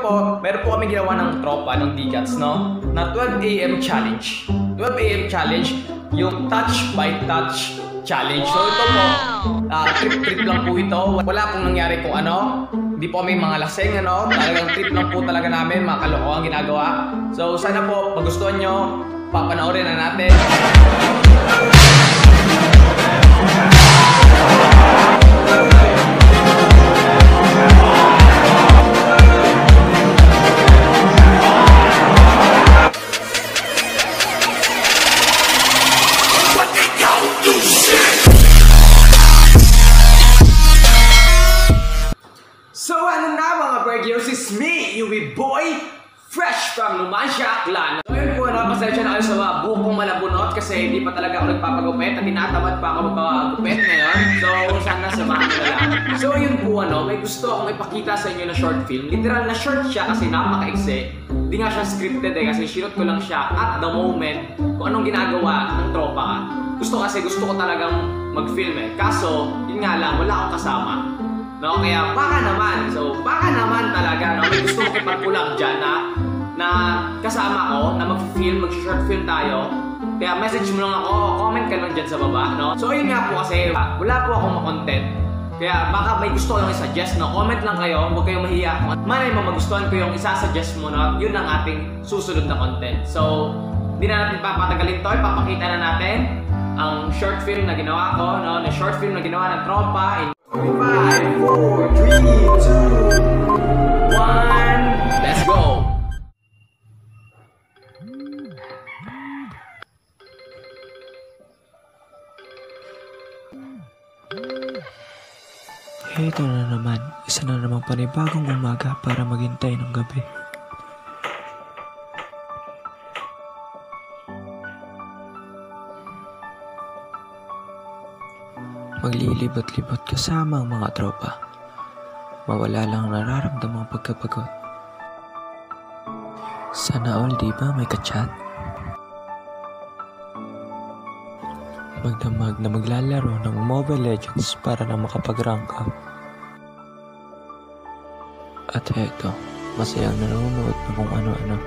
po, meron po kami ginawa ng tropa ng Digats, no? Na 12 AM challenge. 12 AM challenge, yung touch by touch challenge. So ito po, trip lang po ito. Wala pong nangyari kung ano. Hindi po kami mga laseng, ano? Talagang trip lang po talaga namin, mga kalokohan ginagawa. So sana po, magustuhan nyo, papanoorin na natin. So ano na mga Bergios, is me, Yui Boy, fresh from Numancia, Aklan. So yun po, pasensya na kayo sa mga bukong malabunot kasi hindi pa talaga ako nagpapagupit at tinatamad pa ako magpapagupit ngayon. So sana samahan nyo lang. So yun po, may gusto akong ipakita sa inyo na short film. Literal na short siya kasi napaka-ikse. Hindi nga siya scripted kasi sinut ko lang siya at the moment kung anong ginagawa ng tropa. Gusto ko talagang mag-film Kaso, yun nga lang, wala akong kasama. No, kaya baka naman talaga, may gusto ko kipagpulang dyan na kasama ko, na mag-short film tayo. Kaya message mo lang ako, comment ka lang dyan sa baba, no? So yun nga po kasi, wala po akong makontent. Kaya baka may gusto ko lang i-suggest, no? Comment lang kayo, huwag kayong mahiya. Malay mo magustuhan ko yung isa-suggest mo, no? Yun ang ating susunod na content. So, hindi na natin papatagalin to, ipapakita na natin ang short film na ginawa ko, no? Na short film na ginawa ng tropa. 5, 4, 3, 2, 1, let's go! Ito na naman, isa na namang panibagong umaga para maghintay ng gabi. Maglilibot-libot kasama ang mga tropa. Mawala lang nararamdamang pagkapagod. Sana all di ba may kachat? Magdamag na maglalaro ng Mobile Legends para na makapag-rank up. At eto, masayang nanonood ng kung ano-ano.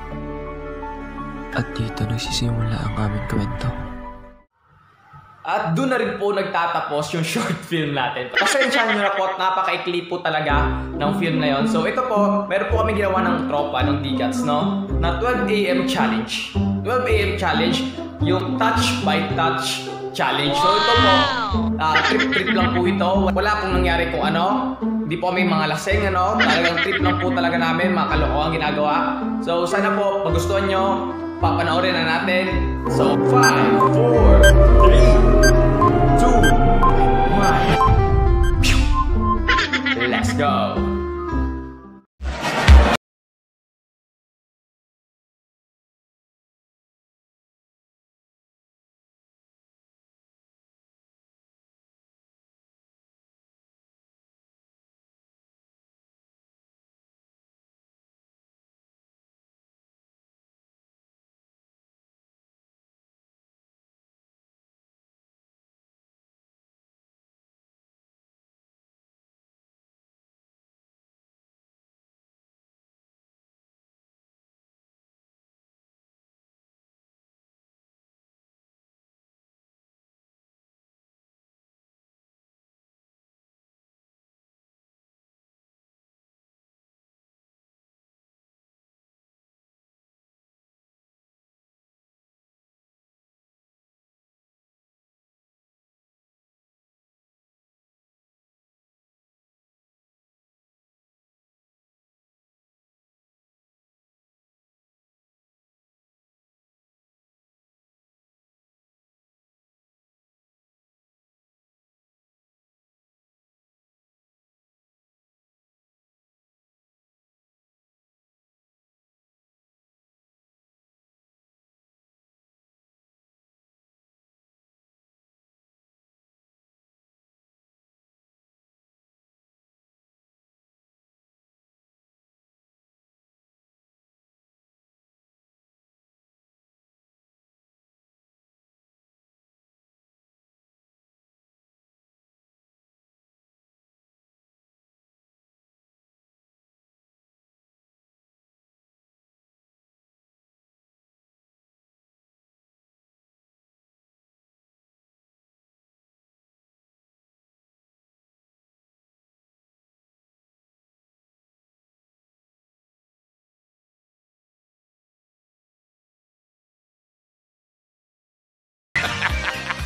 At dito nagsisimula ang aming kwento. At doon na rin po nagtatapos yung short film natin. Pasensyahan nyo na po at napaka-ikli po talaga ng film na yon. So ito po, meron po kami ginawa ng tropa ng Digats, no? Na 12 AM challenge. 12 AM challenge, yung touch by touch challenge. So ito po, trip lang po ito. Wala pong nangyari kung ano. Hindi po kami mga laseng, ano? Talagang trip lang po talaga namin, mga kalokohan ginagawa. So sana po, magustuhan nyo, papanoorin na natin. So 5, 4, 3, 2, 1. Let's go!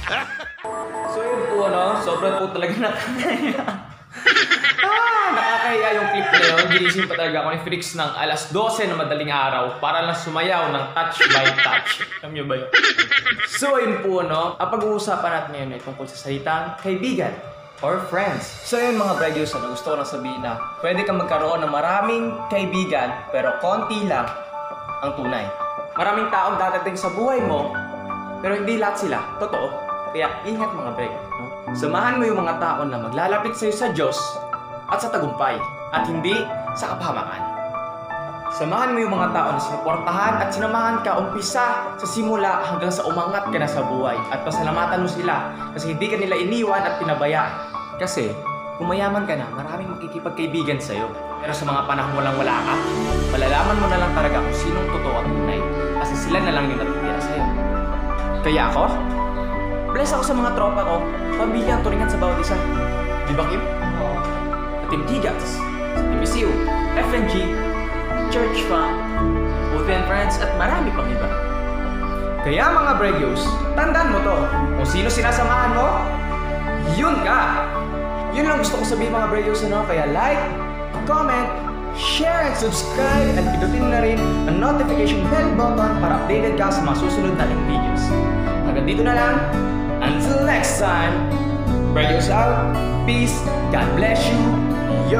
So yun po, sobrang po talaga nakakaya. Nakakaya yung clip na yun. Ginising pa talaga ako ni Frix ng alas 12 na madaling araw para lang sumayaw ng touch by touch. Alam nyo ba yun? So yun po, ang pag-uusapan natin ngayon ay tungkol sa salitang kaibigan or friends. So yun mga bregyos, gusto ko lang sabihin na pwede kang magkaroon ng maraming kaibigan pero konti lang ang tunay. Maraming taong dadating sa buhay mo pero hindi lahat sila totoo. Kaya ingat mga breg. Samahan mo yung mga tao na maglalapit sa'yo sa Diyos at sa tagumpay at hindi sa kapahamakan. Samahan mo yung mga tao na sinuportahan at sinamahan ka umpisa sa simula hanggang sa umangat ka na sa buhay at pasalamatan mo sila kasi hindi ka nila iniwan at pinabayaan. Kasi kung mayaman ka na, maraming makikipagkaibigan sa'yo. Pero sa mga panahon walang wala ka, malalaman mo na lang talaga kung sinong totoo at tunay kasi sila na lang yung natitira sa'yo. Kaya ako, bless ako sa mga tropa ko, pamilya ang turingan sa bawat isa. Di ba, Kim? Sa Team Tigas, sa Team ICU, FNG, Church Fam, Open Friends, at marami pang iba. Kaya mga bregyos, tandaan mo to. Kung sino sinasamahan mo, yun ka. Yun lang gusto ko sabihin mga bregyos, Kaya like, comment, share, and subscribe, and pindutin na rin ang notification bell button para updated ka sa mga susunod nating videos. Hanggang dito na lang. Until next time, bregyos out. Peace. God bless you. Yo!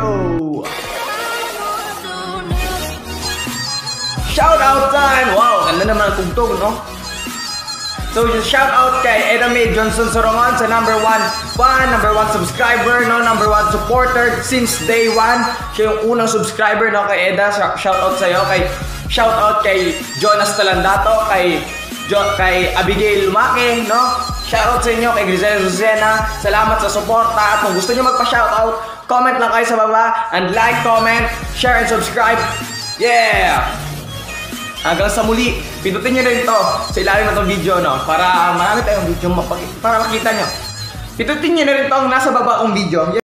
Shout out time! Wow, ganda naman ang tugtog, So, just shout out kay Edame Johnson Sorongan sa number 1 fan, number 1 subscriber, number 1 supporter since day 1. Siya yung unang subscriber, kay Eda. Shout out sa'yo. Shout out kay Jonas Talandato, kay Abigail Lumake, Shout out sa inyo, kay Grisel Susena. Salamat sa suporta. At kung gusto nyo magpa-shout out, comment lang kayo sa baba. And like, comment, share, and subscribe. Yeah! Hanggang sa muli, pindutin nyo rin to sa ilalim ng itong video, para marami tayong video para makita nyo. Pindutin nyo na rin to nasa baba kong video.